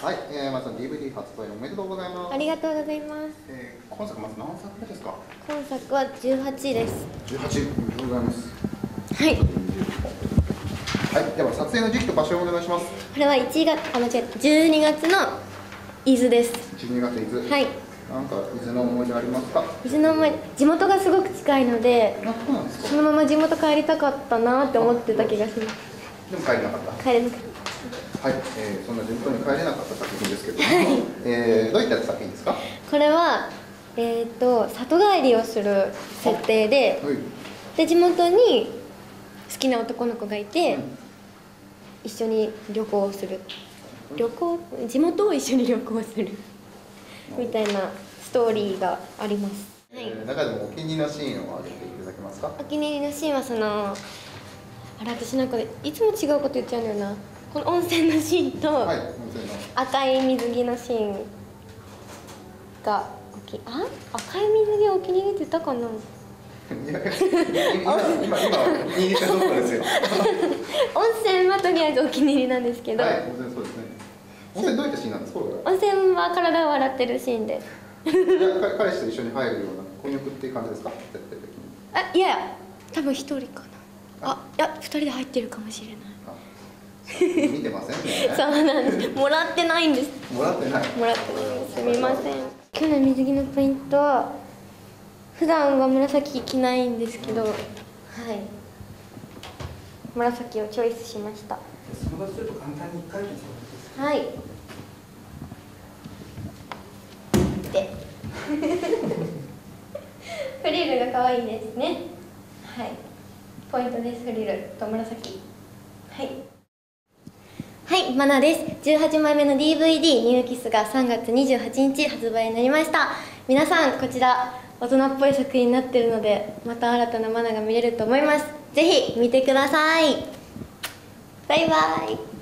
はい、まずは DVD 発売おめでとうございます。 ありがとうございます。 今作まず何作目ですか？ 今作は18です。 18、おめでとうございます。 はい。 はい、では撮影の時期と場所をお願いします。 これは12月の伊豆です。 12月伊豆。 はい。 なんか伊豆の思い出ありますか？ 伊豆の思い出、地元がすごく近いので、 そうなんですか？ そのまま地元帰りたかったなって思ってた気がします。 でも帰れなかった。 帰れなかった。 はい、そんな地元に帰れなかった作品ですけど、どういった作品ですか？ これは里帰りをする設定で、で地元に好きな男の子がいて、一緒に旅行をする。地元を一緒に旅行するみたいなストーリーがあります。 中でもお気に入りのシーンを挙げていただけますか？ お気に入りのシーンは私なんかいつも違うこと言っちゃうんだよな。この温泉のシーンと、赤い水着のシーンが赤い水着をお気に入りって言ったかな。 今お気に入りかどうかですよ。 温泉はとりあえずお気に入りなんですけど、 はい、温泉そうですね。温泉どういったシーンなんですか？ 温泉は体を洗ってるシーンで。 彼氏と一緒に入るような混浴っていう感じですか？ いや多分一人かな。いや2人で入ってるかもしれない。 見てませんね。 そうなんです。もらってないんです。 もらってない。 すみません。今日の水着のポイントは、普段は紫着ないんですけど、はい、紫をチョイスしました。 その場すると簡単に1回転するんです。 はい。で、フリルが可愛いですね。はい。ポイントです。フリルと紫。はい。はい、マナです。18枚目の DVD ニューキスが3月28日発売になりました。皆さんこちら大人っぽい作品になっているので、また新たなマナが見れると思います。ぜひ見てください。バイバイ。